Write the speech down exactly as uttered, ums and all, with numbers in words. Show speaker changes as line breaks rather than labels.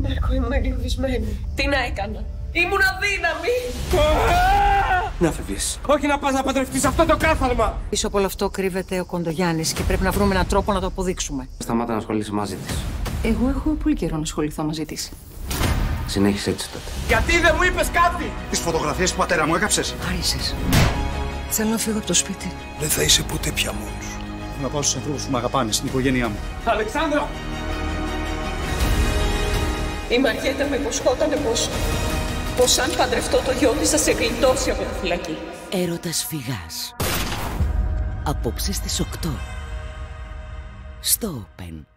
Μάρκο, ήμουν εγκλωβισμένη. Τι να έκανα. Ήμουν αδύναμη.
Να φεύγεις. Όχι να πας να παντρευτείς αυτό το κάθαρμα.
Πίσω από όλο αυτό κρύβεται ο Κοντογιάννης και πρέπει να βρούμε έναν τρόπο να το αποδείξουμε.
Σταμάτα να ασχολείσαι μαζί της.
Εγώ έχω πολύ καιρό να ασχοληθώ μαζί της.
Συνέχισε έτσι τότε.
Γιατί δεν μου είπες κάτι!
Τις φωτογραφίες του πατέρα μου έκαψες.
Άρισες. Θέλω να φύγω από το σπίτι.
Δεν θα είσαι ποτέ πια μόνος. Να πάω στους ανθρώπους που με αγαπάνε, στην οικογένειά μου.
Αλεξάνδρα!
Η Μαριέτα με υποσχότανε πως... πως αν παντρευτώ το γιο της θα σε γλιτώσει από τη φυλακή.
Έρωτας Φυγάς. Απόψε στις οκτώ. Στο Open.